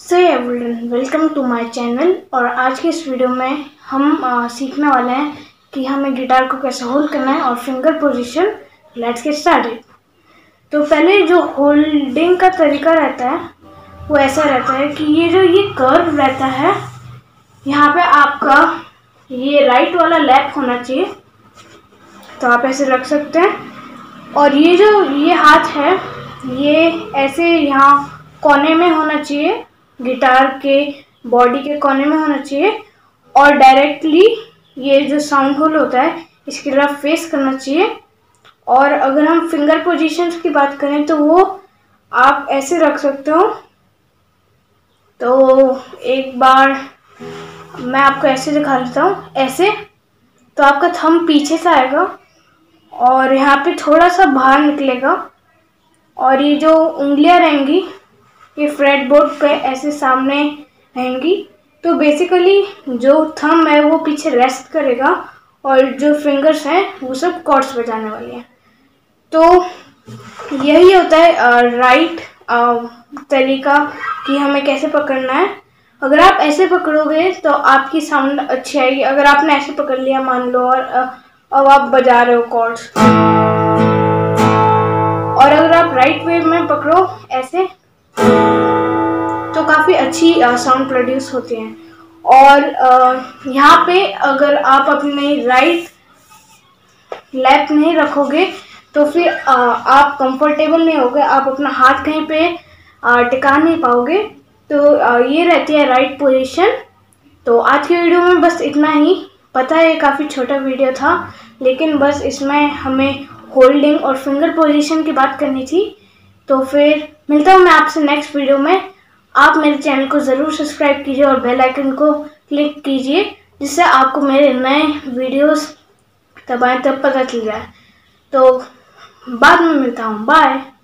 So everyone, welcome to my channel. और आज के इस वीडियो में हम सीखने वाले हैं कि हमें गिटार को कैसे होल्ड करना है और finger position. Let's get started. तो पहले जो होल्डिंग का तरीका रहता है वो ऐसा रहता है कि ये कर्व रहता है, यहाँ पे आपका ये राइट वाला लैप होना चाहिए, तो आप ऐसे रख सकते हैं। और ये हाथ है, ये ऐसे यहाँ कोने में होना चाहिए, गिटार के बॉडी के कोने में होना चाहिए। और डायरेक्टली ये जो साउंड होल होता है इसकी तरफ फेस करना चाहिए। और अगर हम फिंगर पोजीशंस की बात करें तो वो आप ऐसे रख सकते हो। तो एक बार मैं आपको ऐसे दिखा देता हूँ, ऐसे। तो आपका थंब पीछे से आएगा और यहाँ पे थोड़ा सा बाहर निकलेगा, और ये जो उंगलियां रहेंगी ये फ्रेट बोर्ड पे ऐसे सामने रहेंगी। तो बेसिकली जो थंब है वो पीछे रेस्ट करेगा और जो फिंगर्स हैं वो सब कॉर्ड्स बजाने वाली हैं। तो यही होता है राइट तरीका कि हमें कैसे पकड़ना है। अगर आप ऐसे पकड़ोगे तो आपकी साउंड अच्छी आएगी। अगर आपने ऐसे पकड़ लिया मान लो और अब आप बजा रहे हो कॉर्ड्स, और अगर आप राइट वे में पकड़ो ऐसे तो काफ़ी अच्छी साउंड प्रोड्यूस होती हैं। और यहाँ पे अगर आप अपने राइट लैप नहीं रखोगे तो फिर आप कंफर्टेबल नहीं होगे, आप अपना हाथ कहीं पे टिका नहीं पाओगे। तो ये रहती है राइट पोजीशन। तो आज के वीडियो में बस इतना ही। पता है ये काफ़ी छोटा वीडियो था, लेकिन बस इसमें हमें होल्डिंग और फिंगर पोजीशन की बात करनी थी। तो फिर मिलता हूँ मैं आपसे नेक्स्ट वीडियो में। आप मेरे चैनल को ज़रूर सब्सक्राइब कीजिए और बेल आइकन को क्लिक कीजिए, जिससे आपको मेरे नए वीडियोस तब आए तब पता चल जाए। तो बाद में मिलता हूँ, बाय।